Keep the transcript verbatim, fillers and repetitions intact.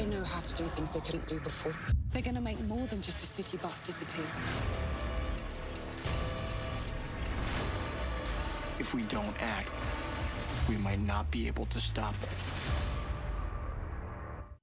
They know how to do things they couldn't do before. They're gonna make more than just a city bus disappear. If we don't act, we might not be able to stop it.